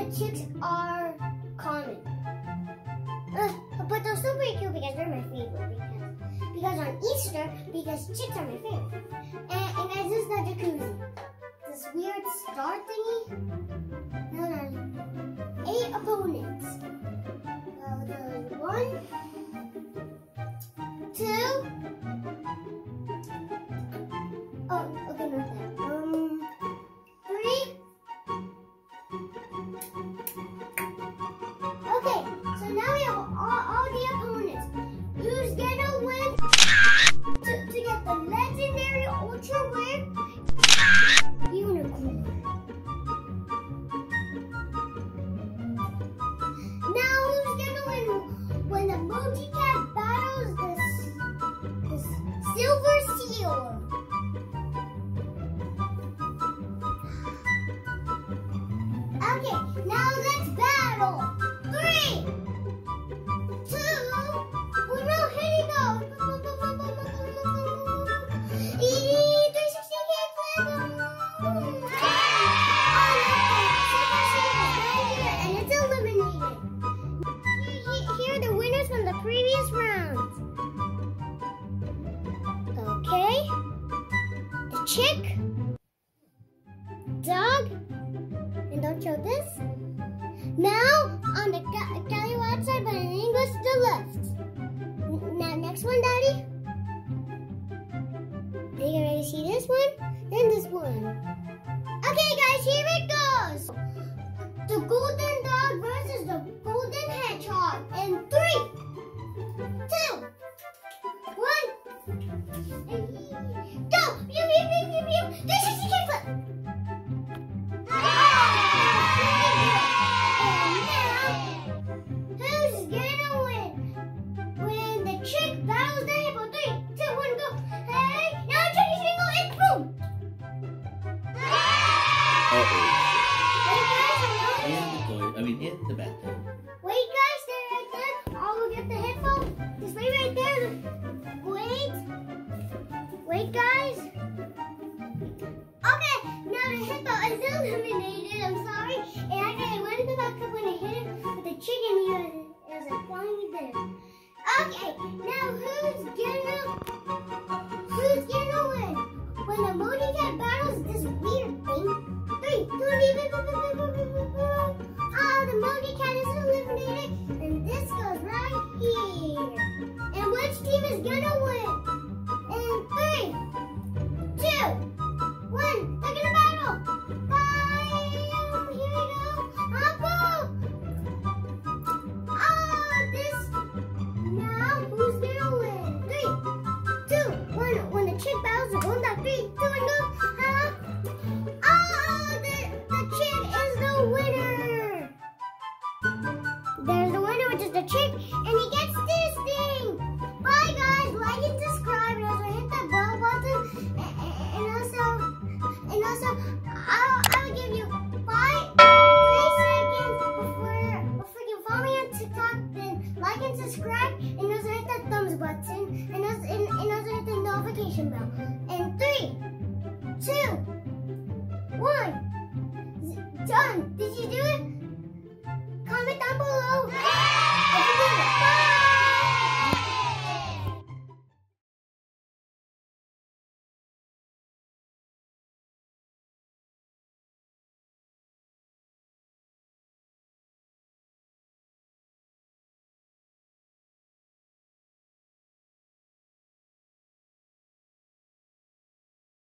chicks are common. But they're still pretty cute because they're my favorite. Because on Easter, because chicks are my favorite. And guys, this is the jacuzzi. This weird star thingy. Now there's 8 opponents. There's 1, 2. Oh, okay, not that. 3. Okay, so now we have all the opponents. Who's gonna win to get the legendary ultra rare unicorn? Now who's gonna win when the Moji Cat battles this silver seal? Okay, now let's battle. 3, 2, well, no, here you go. 360 kickflip. And it's eliminated. Here are the winners from the previous round. Okay. The chick, dog, and don't show this. Now on the Caliwot side, but in English to the left. Now next one, Daddy. Are you ready to see this one? Then this one. Okay, guys, here it goes. The golden dog versus the golden hedgehog. In 3, 2, 1. Go! Pew, pew, pew, pew, pew. 360 kickflip. Who's gonna win when the chick battles the